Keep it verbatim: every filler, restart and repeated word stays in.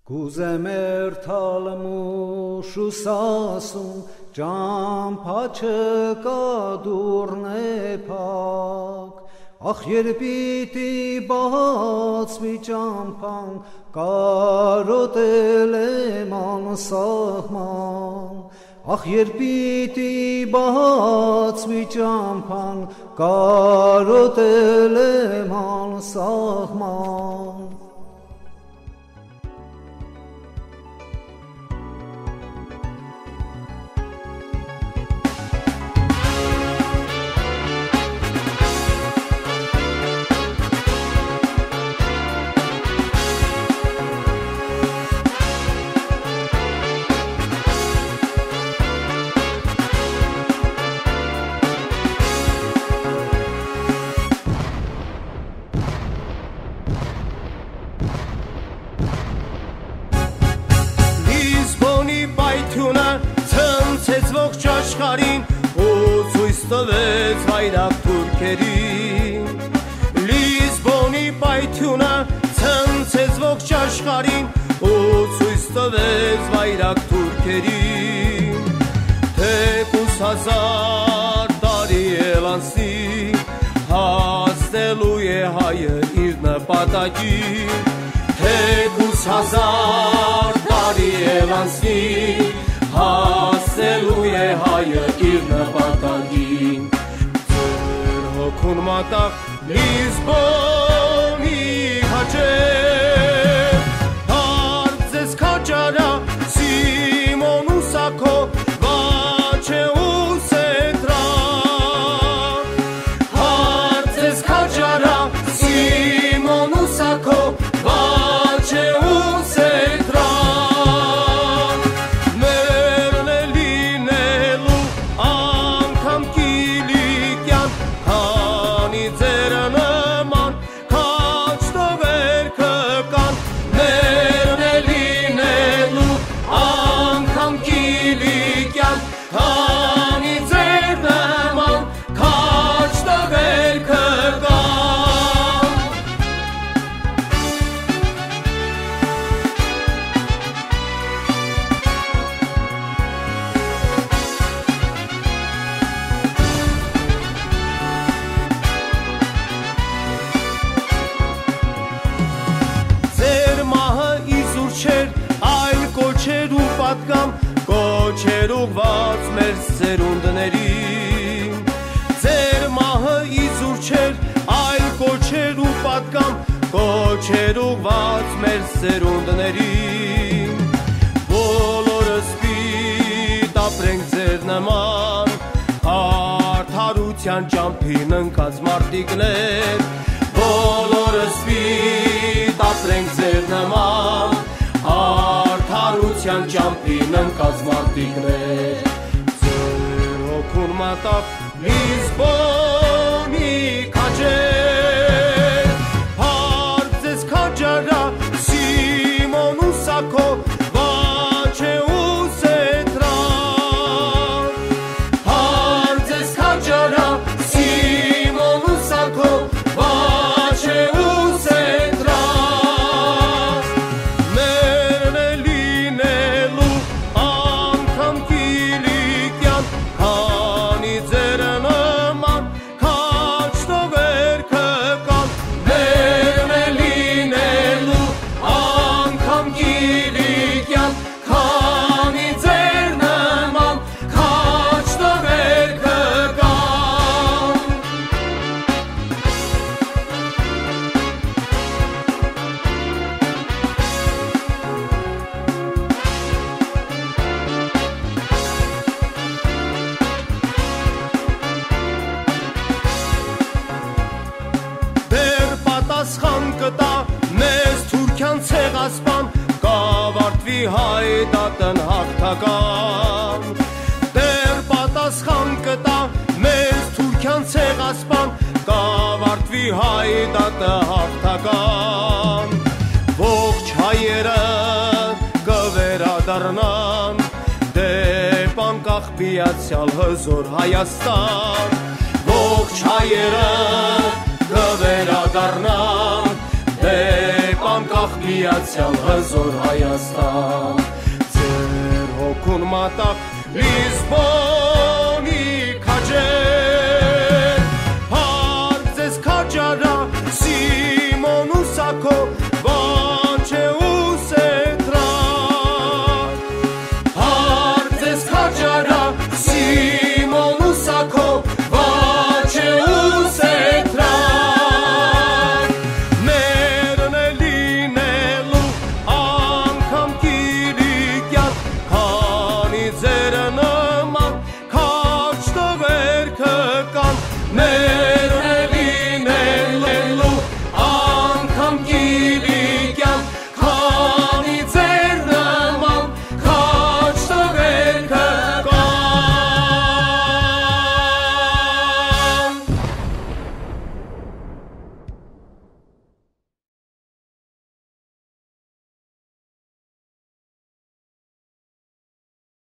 Կուզեմ երթալ մուշուս ասում, ճամփա չկա դուռն է փակ, ախ երբ պիտի բացվի ճամփան, կարոտել եմ անսահման, ախ երբ պիտի բացվի ճամփան, կարոտել եմ անսահման. Աշխարհին ու ցույց տվեց վայրագ թուրքերին Լիզբոնի պայթյունը ցնցեց ողջ աշխարհին ու ցույց տվեց վայրագ թուրքերին Թեկուզ հազար տարի էլ անցնի հասնելու է հայը իր նպատակին Թեկուզ հազար տարի էլ անցնի հասնելու է հայը իր նպատակին Ձեր հոգուն մատաղ Լիզբոնի քաջեր Դարձես քաջարա Սիմոն Ուսակո Վաչեուս էտրա Դարձես քաջարա Սիմոն Ուսակո Վաչեուս էտրա Կոչեր ուղված մեր սերունդներին Ձեր մահը իզուր չէր, այլ կոչեր ու պատկամ Կոչեր ուղված մեր սերունդներին Բոլորս պիտ ապրենք ձեր նման Արդարության ճամփին ընկած մարտիկներ Բոլորս պիտ ապրենք ձեր նման Արդարության ճամփին ընկած մարտիկներ Ձեր հոգուն մատաղ Լիզբոնի քաջեր Բարձես քաջարա Սիմոն Ուսակո Վաչեուս էտրա Բարձես քաջարա Սիմոն Ուսակո Վաչեուս էտրա Ցեղասպան կավարտվի հայդատն հաղթական Դեռ պատասխան կտա մեզ թուրքյան ցեղասպան կավարտվի հայդատը հաղթական Ողջ հայերը կվերադառնան դեպ անկախ միացյալ հզոր Հայաստան Ողջ հայերը կվերադառնան դեպ անկախ միացյալ հզոր Հայաստան, ձեր հոգուն մատաղ Լիզբոն